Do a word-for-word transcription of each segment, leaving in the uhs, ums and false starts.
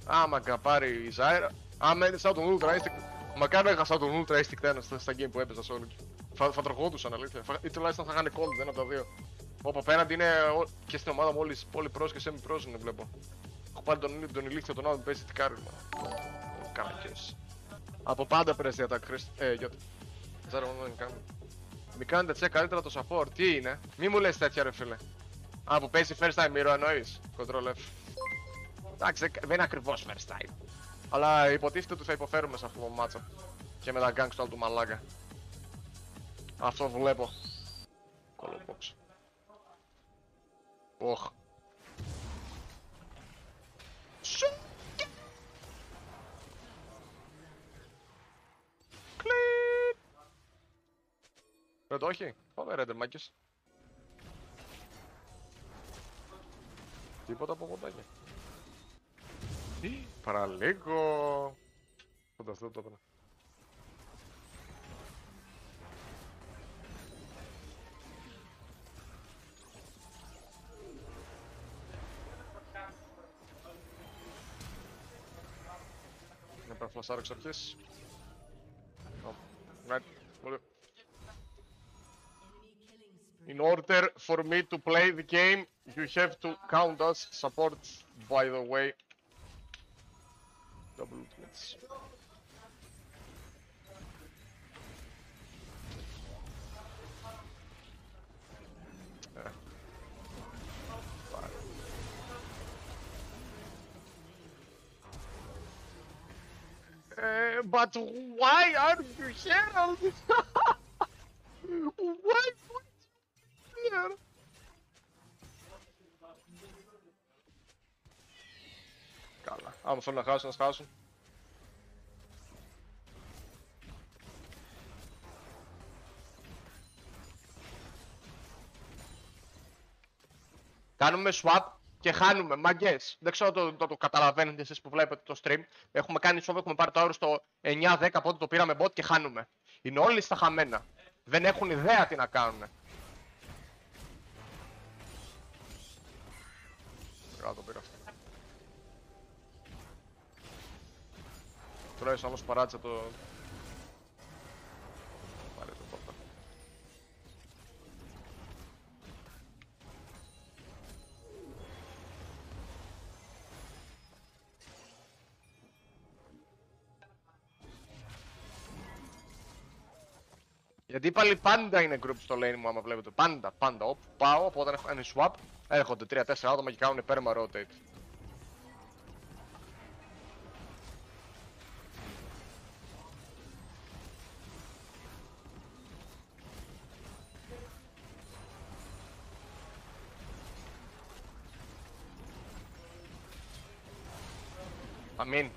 Άμα καπάρει η Ζάιρα. Άμα είναι σαν τον Ultra Instinct. Μακάρι να είχα σαν τον Ultra Instinct ένα στα, στα game που έπαιζα σε όλους. Θα, θα τροχόντουσαν αλήθεια. Ή τουλάχιστον θα είχαν cold, ένα από τα δύο. Όπου απέναντι είναι και στην ομάδα μου όλοι, όλοι pros και semi pros είναι βλέπω. Έχω πάλι τον, τον ηλίθιο τον άλλο που παίζει τι κάρμα. Κάκες. Από πάντα πρέσβη attack Χρήστο. Ε, γιώτα. Ζάρα μόνο δεν κάνω. Μη κάνετε τσεκ καλύτερα το support. Τι είναι. Μη μου λες τέτοια ρε φίλε. Α, που παίζει first time hero εννοείς. Control F. Εντάξει, δεν είναι ακριβώς first time. Αλλά υποτίθεται ότι θα υποφέρουμε σε αυτό το μάτσο. Και με τα gangs του άλλου του μαλάκα. Αυτό βλέπω. Κολοπόξ. Οχ. Σου. Κλιπ. Δεν το έχει. Πάμε ρέντερ μάκες. Τίποτα από κοντάκια. Παραλίγο. Φανταστείτε το έπαιρνα. Να πρέπει φλασάρω εξ αρχής. Right. In order for me to play the game, you have to count us support, by the way. Double ultimates. Yeah. Uh, but why are you Herald? Why would you here? Καλά. Άμα θέλουν να χάσουν, να χάσουν. Κάνουμε swap και χάνουμε, μαγκές. Δεν ξέρω το, το, το καταλαβαίνετε εσείς που βλέπετε το stream. Έχουμε κάνει swap, έχουμε πάρει το όρο στο εννιά δέκα πότε το πήραμε bot και χάνουμε. Είναι όλοι στα χαμένα. Δεν έχουν ιδέα τι να κάνουν. Καλά το πήρα αυτό. Τουλάχιστον όμως παράτησα το... Πάρε το πόρτα. Γιατί πάλι πάντα είναι group στο lane μου άμα βλέπετε. Πάντα, πάντα. Όπου πάω, από όταν έχω κάνει swap, έρχονται τρία τέσσερα άτομα και κάνουν perma rotate. Αμήν.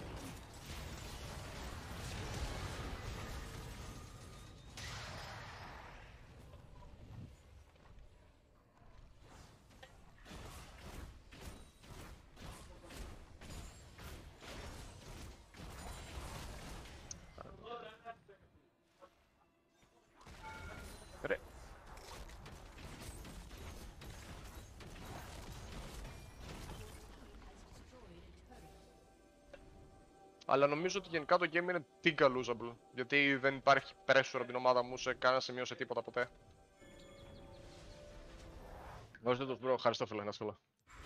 Ρε. Αλλά νομίζω ότι γενικά το game είναι τίγκα losable. Γιατί δεν υπάρχει pressure από την ομάδα μου σε κανένα σημείο σε τίποτα ποτέ. Δώστε το bro, ευχαριστώ φίλε, να σχολά.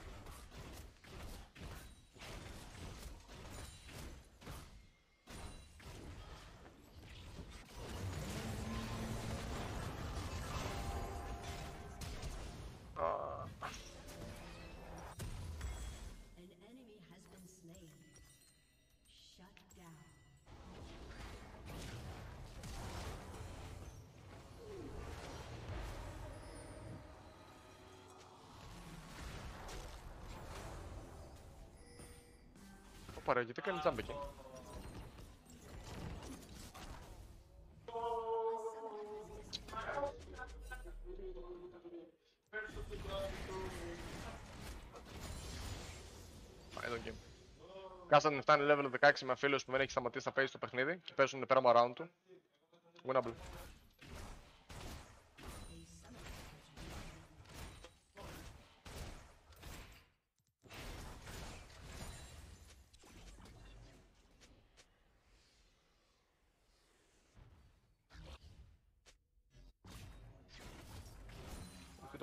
Παρέ, γιατί κάνει jump εκεί. Πάει το game. Κάσταν φτάνει level δεκαέξι με φίλους που δεν έχει σταματήσει να παίζει το παιχνίδι και παίζουν πέρα around του. Winnable.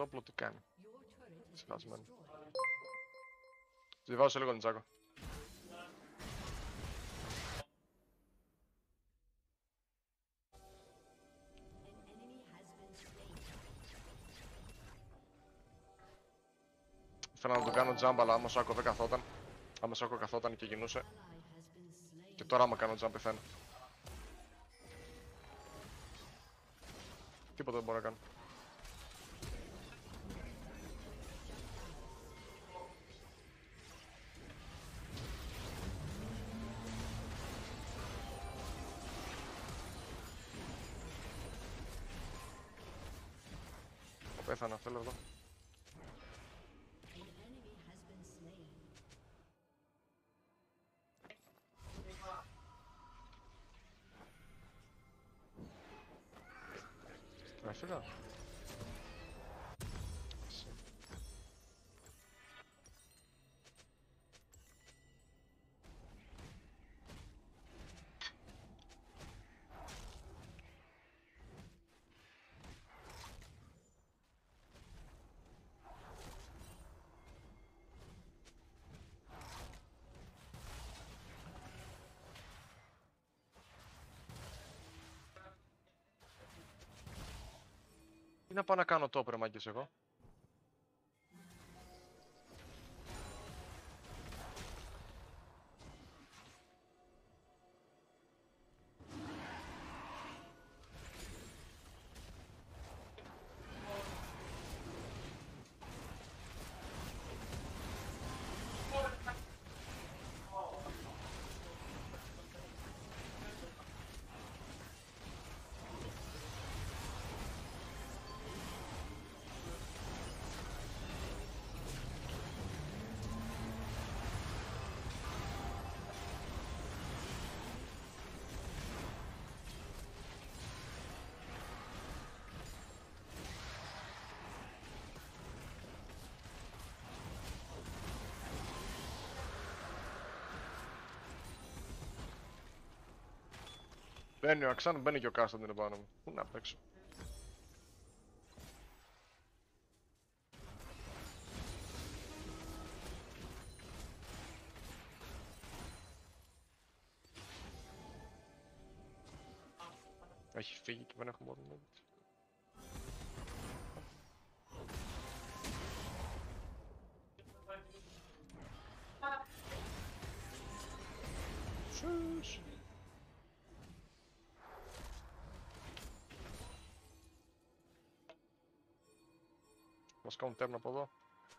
όπλο τι κάνει. Συχασμένο. Διβάζω λίγο Νιτζάκο. Ήθελα να τον κάνω jump, αλλά άμα ο Σάκο δεν καθόταν. Άμα ο Σάκο καθόταν και γινούσε. Και τώρα άμα κάνω jump πεθαίνω. Τίποτα δεν μπορώ να κάνω. Πέθανα, θέλω εδώ. Έφυγα. Τι να πάω να κάνω top ρε μάγκες εγώ. Μπαίνει ο Αξάν, μπαίνει και ο Κάσταντιν επάνω μου. Πού να παίξω. Έχει φύγει και δεν έχουμε μόνο. Σουσ. Μας κάνουν τέρνα από εδώ.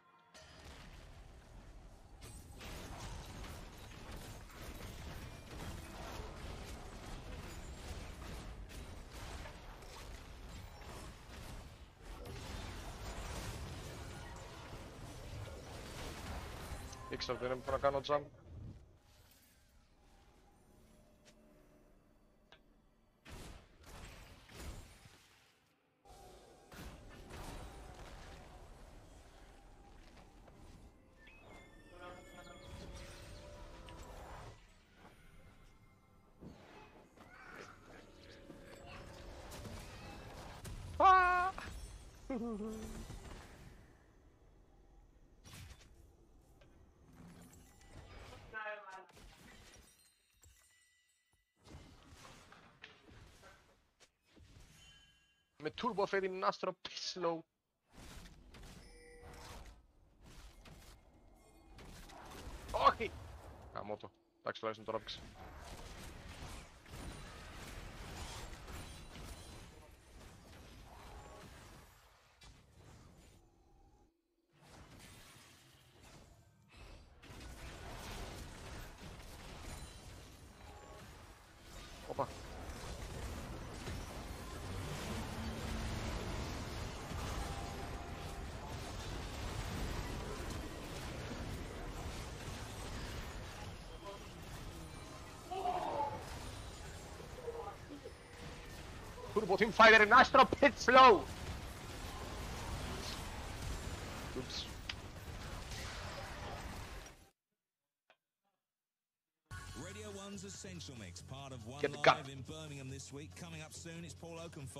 Ήξερα ότι δεν μπορώ να κάνω jump. Με turbo φέρει την άστρο slow. Όχι! Γαμώτο. Εντάξει, τουλάχιστον τώρα έπαιξε. Οπα. Turbo Team Fighter in Astro Pit Slow! Oops. Radio One's Essential Mix, part of One Get the Live gun. in Birmingham this week. Coming up soon, it's Paul Oakenfold.